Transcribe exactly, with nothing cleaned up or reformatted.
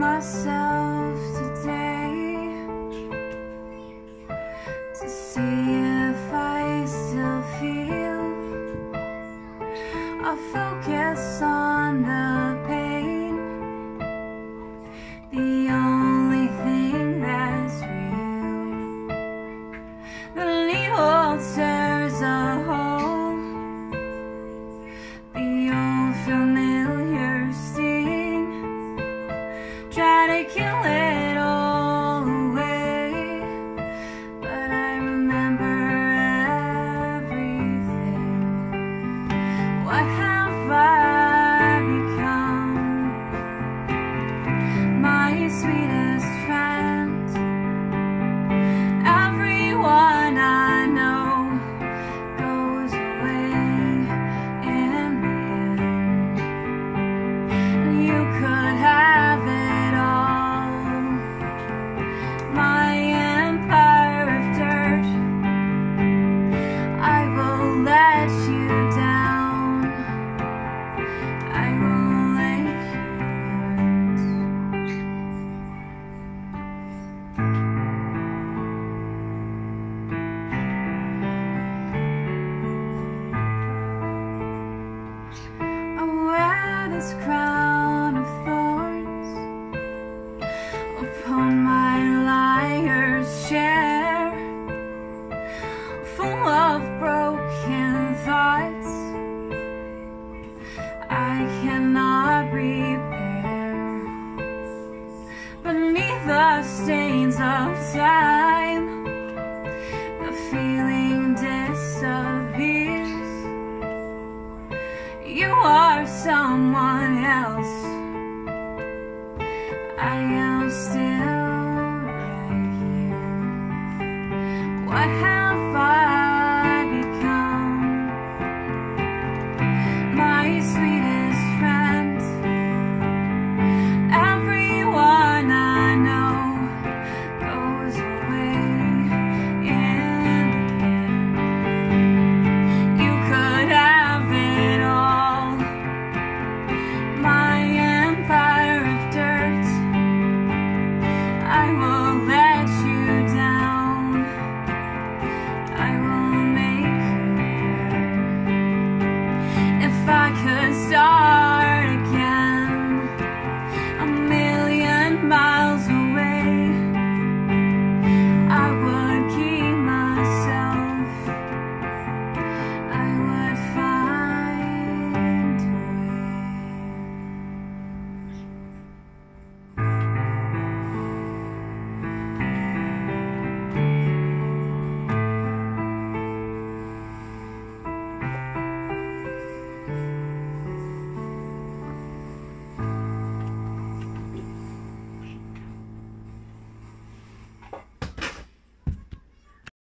myself today to see if I still feel. I focus on the pain, the only thing that's real. The needle tears a hole, the old familiar sting. Try to kill it all away, but I remember everything. What have I become? My sweetest friend. Everyone I know goes away in the end. You could have it all, my empire of dirt. I will let you down, I will let you hurt. I wear this crown of thorns upon my liar's chair, full of broken thoughts I cannot repair. Beneath the stains of time, the feeling disappears. You are someone